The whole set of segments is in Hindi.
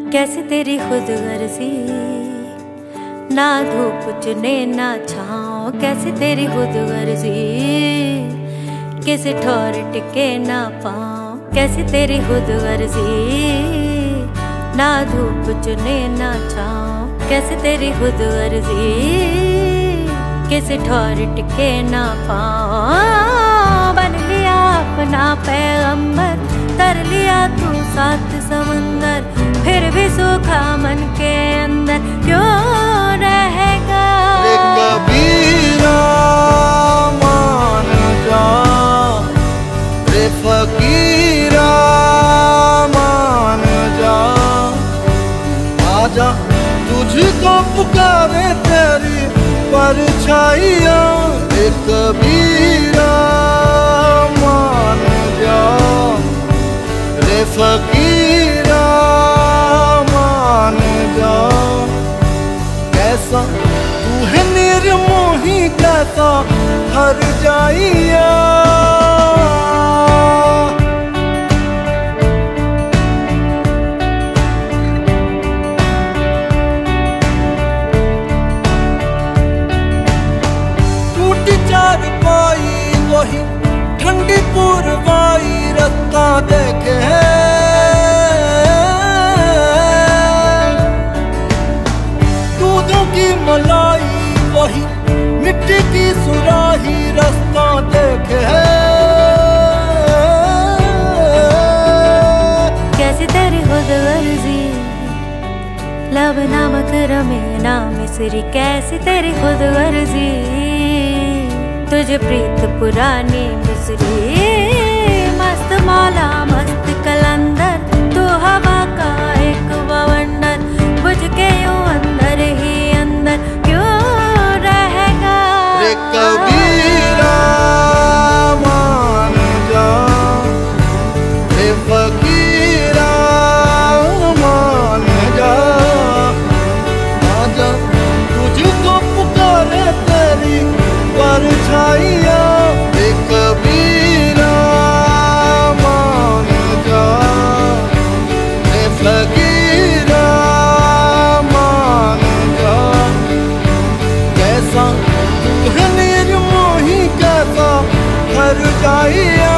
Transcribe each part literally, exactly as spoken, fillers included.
कैसे तेरी खुद गर्जी, ना धूप चुने ना छाँव। कैसे तेरी खुद गर्जी, किसी ठोर टिके ना पाँव। कैसे तेरी खुद गर्जी, ना धूप चुने ना छाँव। कैसे तेरी खुद गर्जी, किसी ठोर टिके ना पाँव। बन लिया अपना पैगंबर, तर लिया तू सात समंदर, फिर भी सूखा मन के अंदर क्यों रहेगा। रे कबीरा मान जा, रे फकीरा मान जा, आजा तुझको पुकारे तेरी परछाइयाँ। रे कबीरा मान जा, रे फकीरा मान जा। कैसा तू है निर्मोही, कैसा हर जाइया। टूटी चारपाई वही ठंडी पुरवाई, रास्ता देखे दूधों की मलाई वही मिट्टी की सुराही, रास्ता देखे। कैसे तेरी खुद गर्जी, लब नमक रमे ना मिसरी। कैसे तेरी खुद गर्जी, तुझे प्रीत पुरानी बिसरी। मस्त मौला मस्त कलंदर, तू हवा का एक बवंडर, बुझ के यूं अंदर ही अंदर क्यों रहेगा। रे कबीरा मान जा, रे फकीरा मान जा, आजा तुझको पुकारे तेरी परछाइयाँ। रे कबीरा मान जा, रे फकीरा मान जा। कैसा तू है निर्मोही, कैसा हर जाइया।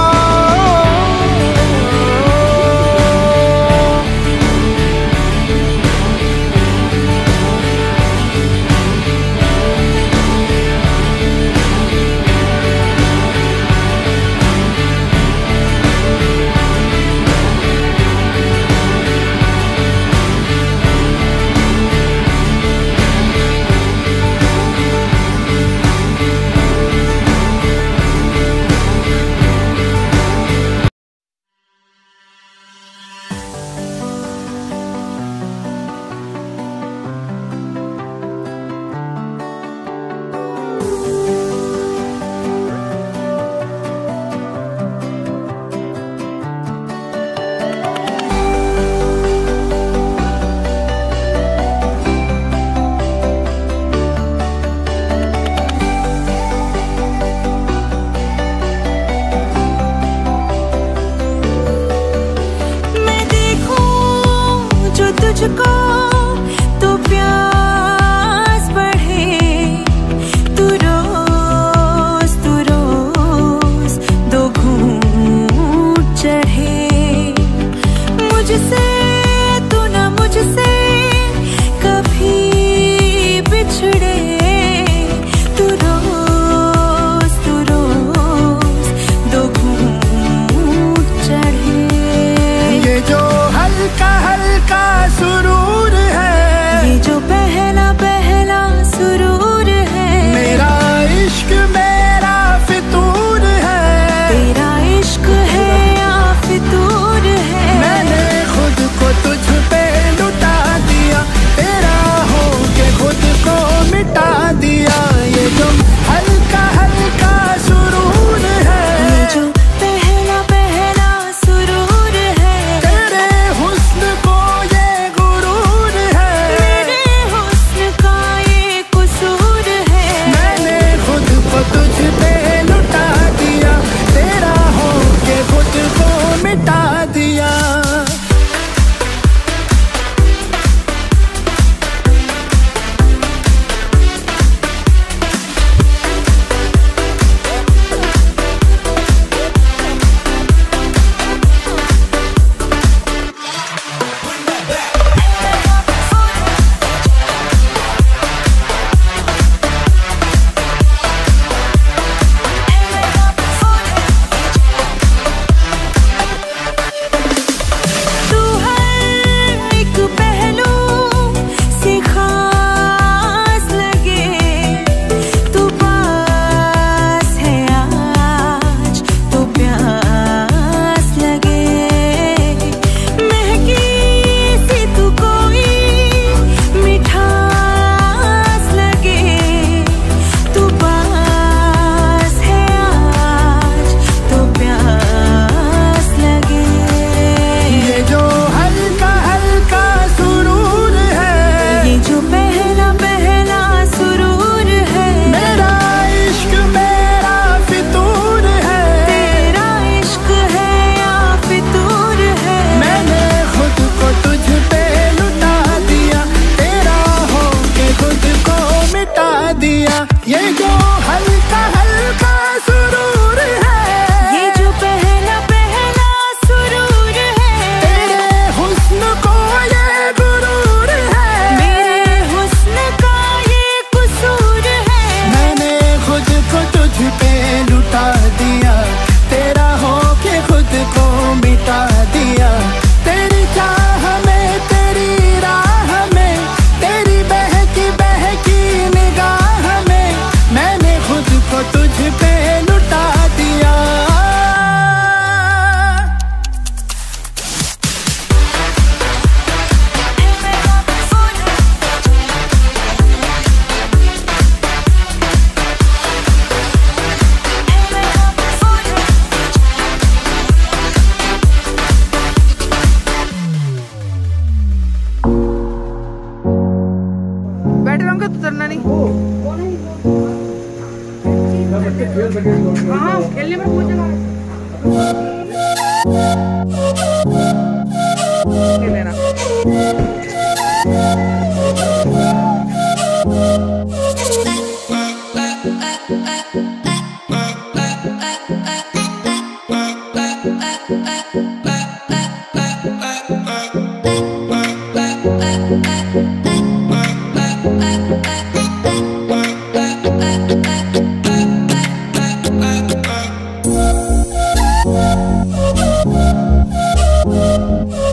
तुझको तो प्यास बढ़े, तू रोज तू रोज दो घूंट चढ़े। मुझसे तू ना मुझसे कभी बिछड़े, तू रोज तू रोज दो घूंट चढ़े। ये जो हल्का हल्का सुरूर हाँ खेलने में बहुत जगह है लेना। We'll be right back.